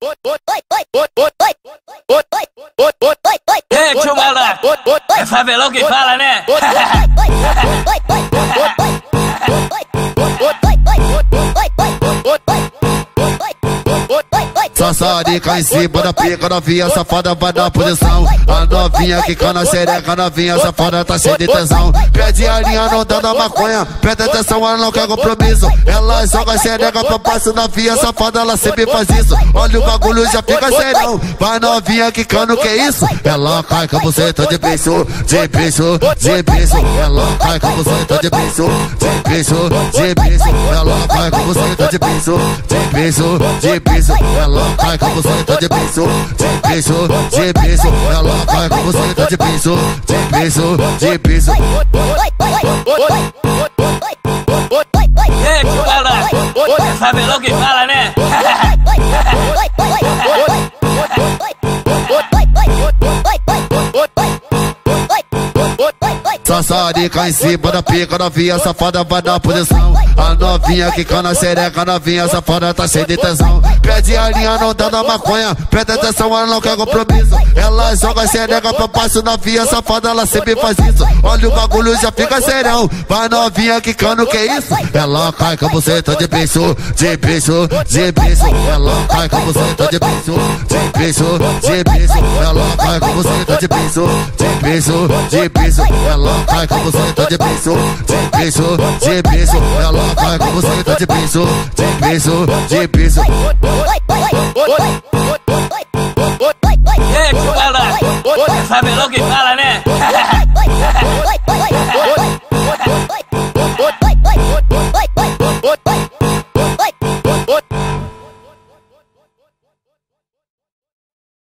Ei, tio Malandro, é favelão que fala, né? Sassarica em cima da pica, novinha safada vai dar posição. A novinha que cana xereca, novinha safada tá cheia de tesão. Pede a linha não dando a maconha, presta atenção, ela não quer compromisso. Ela joga xereca pra baixo, novinha safada, ela sempre faz isso. Olha o bagulho já fica serão. Vai novinha que cana, o que é isso? Ela cai com você, tá de bicho, de bicho, de bicho. Ela cai com você, tá de bicho, de bicho, de bicho. Ela cai com você, tá de bicho, de bicho, de bicho. Ela cai com você, tá de bicho, de bicho, de bicho. Ela cai com você, tá de bicho, de bicho, de bicho. Ei, tio Malandro, é favelão que fala, né? Sassarica em cima da pica, novinha safada vai dar posição. A novinha que cana xereca, novinha safada tá cheia de tesão. Pede a linha não dando a maconha, presta atenção, ela não quer compromisso. Ela joga xereca pra baixo, novinha safada, ela sempre faz isso. Olha o bagulho já fica serão. Vai novinha que cana, o que é isso? Ela cai com você, tá de bicho, de bicho, de bicho. Ela cai com você, tá de bicho, de bicho, de bicho. Ela cai com você, tá de bicho, de bicho, de bicho. Ela cai com você, tá de bicho, de bicho, de bicho. Ela cai com você, tá de bicho, de bicho, de bicho. Ei, tio Malandro, é favelão que fala, né?